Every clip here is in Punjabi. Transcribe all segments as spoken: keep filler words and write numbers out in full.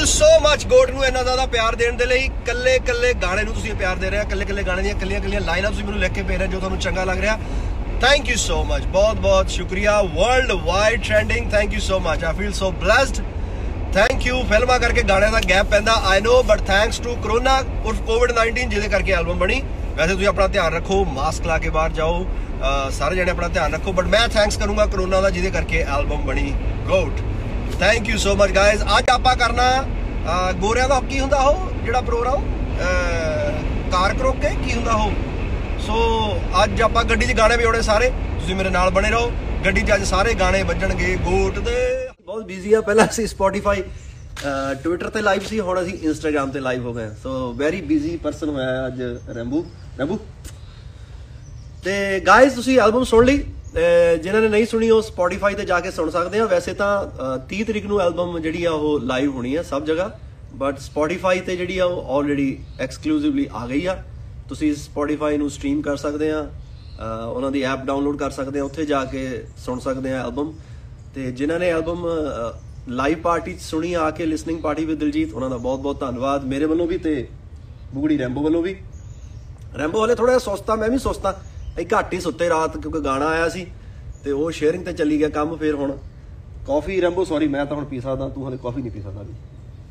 ਯੂ ਸੋ ਮਚ ਗੋਟ ਨੂੰ ਇੰਨਾ ਜ਼ਿਆਦਾ ਪਿਆਰ ਦੇਣ ਦੇ ਲਈ। ਕੱਲੇ ਕੱਲੇ ਗਾਣੇ ਨੂੰ ਤੁਸੀਂ ਪਿਆਰ ਦੇ ਰਹੇ ਹੋ, ਕੱਲੇ ਕੱਲੇ ਗਾਣੇ ਦੀਆਂ ਕੱਲੀਆਂ ਕੱਲੀਆਂ ਲਾਈਨਾਂ ਤੁਸੀਂ ਮੈਨੂੰ ਲਿਖ ਕੇ ਭੇਜ ਰਹੇ ਜੋ ਤੁਹਾਨੂੰ ਚੰਗਾ ਲੱਗ ਰਿਹਾ। ਥੈਂਕ ਯੂ ਸੋ ਮਚ, ਬਹੁਤ ਬਹੁਤ ਸ਼ੁਕਰੀਆ। World wide trending, thank you so much. I feel so blessed. Thank you. ਫਿਲਮਾਂ ਕਰਕੇ ਗਾਣਿਆਂ ਦਾ ਗੈਪ ਪੈਂਦਾ, I know, but thanks to corona ਉਰਫ ਕੋਵਿਡ ਨਾਈਨਟੀਨ ਜਿਹਦੇ ਕਰਕੇ ਐਲਬਮ ਬਣੀ। ਵੈਸੇ ਤੁਸੀਂ ਆਪਣਾ ਧਿਆਨ ਰੱਖੋ, ਮਾਸਕ ਲਾ ਕੇ ਬਾਹਰ ਜਾਓ, ਸਾਰੇ ਜਣੇ ਆਪਣਾ ਧਿਆਨ ਰੱਖੋ, ਬਟ ਮੈਂ ਥੈਂਕਸ ਕਰੂੰਗਾ ਕਰੋਨਾ ਦਾ ਜਿਹਦੇ ਕਰਕੇ ਐਲਬਮ ਬਣੀ। GOAT, thank you so much guys. ਅੱਜ ਆਪਾਂ ਕਰਨਾ ਗੋਰਿਆਂ ਦਾ ਕੀ ਹੁੰਦਾ ਉਹ ਜਿਹੜਾ ਪ੍ਰੋਗਰਾਮ ਕਾਰ ਕਰੋਕੇ ਕੀ ਹੁੰਦਾ ਉਹ। ਸੋ ਅੱਜ ਆਪਾਂ ਗੱਡੀ 'ਚ ਗਾਣੇ ਵਜਾਉਣੇ ਸਾਰੇ, ਤੁਸੀਂ ਮੇਰੇ ਨਾਲ ਬਣੇ ਰਹੋ। ਗੱਡੀ 'ਚ ਅੱਜ ਸਾਰੇ ਗਾਣੇ ਵੱਜਣਗੇ ਗੋਟ ਦੇ। ਬਹੁਤ ਬਿਜ਼ੀ ਆ, ਪਹਿਲਾਂ ਅਸੀਂ ਸਪੋਟੀਫਾਈ ਟਵਿੱਟਰ ਤੇ ਲਾਈਵ ਸੀ, ਹੁਣ ਅਸੀਂ ਇੰਸਟਾਗ੍ਰਾਮ ਤੇ ਲਾਈਵ ਹੋ ਗਏ। ਸੋ ਵੈਰੀ ਬਿਜ਼ੀ ਪਰਸਨ ਹੋਇਆ ਅੱਜ ਰੈਂਬੂ ਰੈਂਬੂ ਤੇ ਗਾਇਜ਼ ਤੁਸੀਂ ਐਲਬਮ ਸੁਣ ਲਈ, ਜਿਨ੍ਹਾਂ ਨੇ ਨਹੀਂ ਸੁਣੀ ਉਹ ਸਪੋਟੀਫਾਈ ਤੇ ਜਾ ਕੇ ਸੁਣ ਸਕਦੇ ਆ। ਵੈਸੇ ਤਾਂ ਤੀਹ ਤਰੀਕ ਨੂੰ ਐਲਬਮ ਜਿਹੜੀ ਆ ਉਹ ਲਾਈਵ ਹੋਣੀ ਆ ਸਭ ਜਗ੍ਹਾ, ਬਟ ਸਪੋਟੀਫਾਈ ਤੇ ਜਿਹੜੀ ਆ ਉਹ ਆਲਰੇਡੀ ਐਕਸਕਲੂਸਿਵਲੀ ਆ ਗਈ ਆ। ਤੁਸੀਂ ਸਪੋਟੀਫਾਈ ਨੂੰ ਸਟ੍ਰੀਮ ਕਰ ਸਕਦੇ ਆ, ਉਹਨਾਂ ਦੀ ਐਪ ਡਾਊਨਲੋਡ ਕਰ ਸਕਦੇ ਆ, ਉੱਥੇ ਜਾ ਕੇ ਸੁਣ ਸਕਦੇ ਆ ਐਲਬਮ। ਤੇ ਜਿਨ੍ਹਾਂ ਨੇ ਐਲਬਮ ਲਾਈਵ ਪਾਰਟੀ 'ਚ ਸੁਣੀ ਆ ਕੇ ਲਿਸਨਿੰਗ ਪਾਰਟੀ ਵਿਦ ਦਿਲਜੀਤ, ਉਹਨਾਂ ਦਾ ਬਹੁਤ ਬਹੁਤ ਧੰਨਵਾਦ ਮੇਰੇ ਵੱਲੋਂ ਵੀ ਤੇ ਬੁਗੜੀ ਰੈਂਬੋ ਵੱਲੋਂ ਵੀ। ਰੈਂਬੋ ਹਲੇ ਥੋੜਾ ਜਿਹਾ ਸੁਸਤਾ, ਮੈਂ ਵੀ ਸੁਸਤਾ, ਅਸੀਂ ਘੱਟ ਹੀ ਸੁੱਤੇ ਰਾਤ ਕਿਉਂਕਿ ਗਾਣਾ ਆਇਆ ਸੀ ਤੇ ਉਹ ਸ਼ੇਅਰਿੰਗ ਤੇ ਚੱਲੀ ਗਿਆ ਕੰਮ। ਫਿਰ ਹੁਣ ਕਾਫੀ ਰੈਂਬੋ ਸੌਰੀ ਮੈਂ ਤਾਂ ਹੁਣ ਪੀ ਸਕਦਾ, ਤੂੰ ਹਲੇ ਕਾਫੀ ਨਹੀਂ ਪੀ ਸਕਦਾ ਵੀ।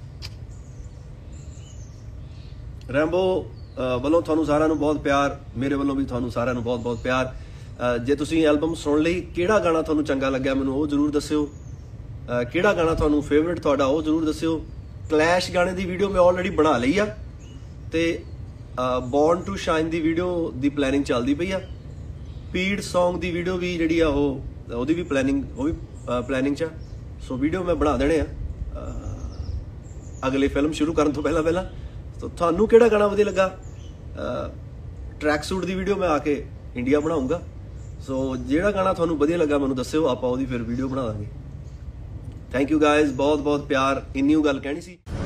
ਰੈਂਬੋ ਵੱਲੋਂ ਤੁਹਾਨੂੰ ਸਾਰਿਆਂ ਨੂੰ ਬਹੁਤ ਪਿਆਰ, ਮੇਰੇ ਵੱਲੋਂ ਵੀ ਤੁਹਾਨੂੰ ਸਾਰਿਆਂ ਨੂੰ ਬਹੁਤ ਬਹੁਤ ਪਿਆਰ। ਜੇ ਤੁਸੀਂ ਐਲਬਮ ਸੁਣ ਲਈ, ਕਿਹੜਾ ਗਾਣਾ ਤੁਹਾਨੂੰ ਚੰਗਾ ਲੱਗਿਆ ਮੈਨੂੰ ਉਹ ਜ਼ਰੂਰ ਦੱਸਿਓ। ਕਿਹੜਾ ਗਾਣਾ ਤੁਹਾਨੂੰ ਫੇਵਰੇਟ ਤੁਹਾਡਾ ਉਹ ਜ਼ਰੂਰ ਦੱਸਿਓ। ਕਲੈਸ਼ ਗਾਣੇ ਦੀ ਵੀਡੀਓ ਮੈਂ ਆਲਰੇਡੀ ਬਣਾ ਲਈ ਆ ਤੇ ਬੌਰਨ ਟੂ ਸ਼ਾਈਨ ਦੀ ਵੀਡੀਓ ਦੀ ਪਲੈਨਿੰਗ ਚੱਲਦੀ ਪਈ ਆ। ਪੀਡ ਸੌਂਗ ਦੀ ਵੀਡੀਓ ਵੀ ਜਿਹੜੀ ਆ ਉਹ ਉਹਦੀ ਵੀ ਪਲੈਨਿੰਗ ਉਹ ਵੀ ਪਲੈਨਿੰਗ 'ਚ ਆ। ਸੋ ਵੀਡੀਓ ਮੈਂ ਬਣਾ ਦੇਣੇ ਆ ਅਗਲੇ ਫਿਲਮ ਸ਼ੁਰੂ ਕਰਨ ਤੋਂ ਪਹਿਲਾਂ ਪਹਿਲਾਂ। ਸੋ ਤੁਹਾਨੂੰ ਕਿਹੜਾ ਗਾਣਾ ਵਧੀਆ ਲੱਗਾ? ਟਰੈਕ ਸੂਟ ਦੀ ਵੀਡੀਓ ਮੈਂ ਆ ਕੇ ਇੰਡੀਆ ਬਣਾਉਂਗਾ। ਸੋ ਜਿਹੜਾ ਗਾਣਾ ਤੁਹਾਨੂੰ ਵਧੀਆ ਲੱਗਾ ਮੈਨੂੰ ਦੱਸਿਓ, ਆਪਾਂ ਉਹਦੀ ਫਿਰ ਵੀਡੀਓ ਬਣਾ ਦਾਂਗੇ। ਥੈਂਕ ਯੂ ਗਾਇਜ਼, ਬਹੁਤ ਬਹੁਤ ਪਿਆਰ। ਇੰਨੀ ਗੱਲ ਕਹਿਣੀ ਸੀ।